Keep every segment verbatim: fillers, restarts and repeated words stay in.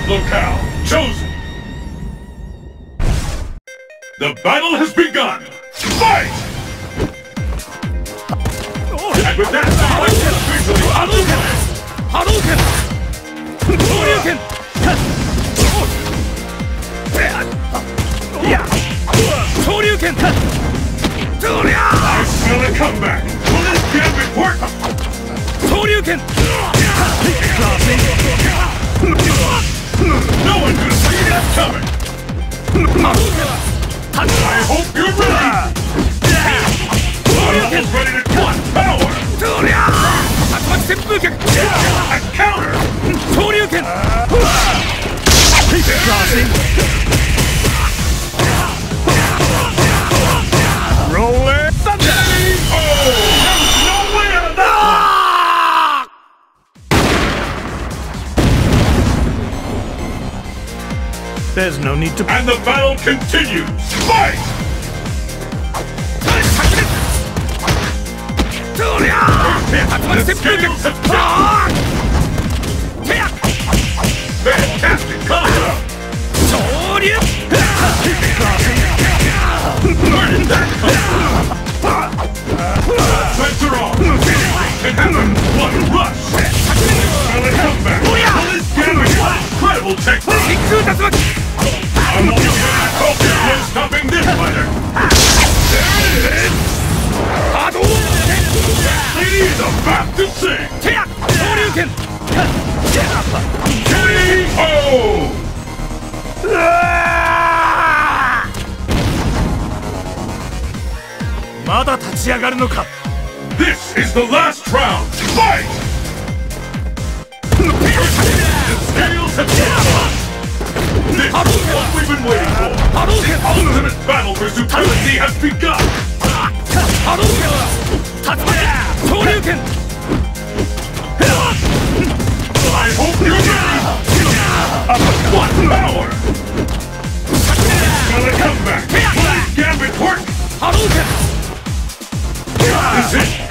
Locale chosen. The battle has begun. Fight! And with that, the fight is officially underway. Hadouken! Shoryuken! Shoryuken! I smell a comeback. Will this gambit work? Shoryuken! No one could see that coming. I hope you're ready. I'm almost ready to quad power. A counter. Shoryuken! Rolling thunder! Oh! There's no way out of that one. There's no need to... And the battle continues. Fight! The scales have tipped. Fantastic combo! Where did that come from? Threads are on! Can happen one rush! Will it come back? Will this gambit have incredible technique? I'm only gonna hope there's no stopping this fighter! There it is! He's about to sing! Shoryuken! K O! This is the last round! Fight! The scales have tipped. This is what we've been waiting for! The ultimate battle for supremacy has begun! Shoryuken! I hope you're ready! What power! Will it come back? Will this gambit work? This is it!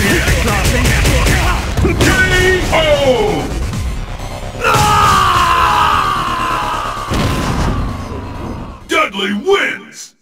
K O! Dudley wins!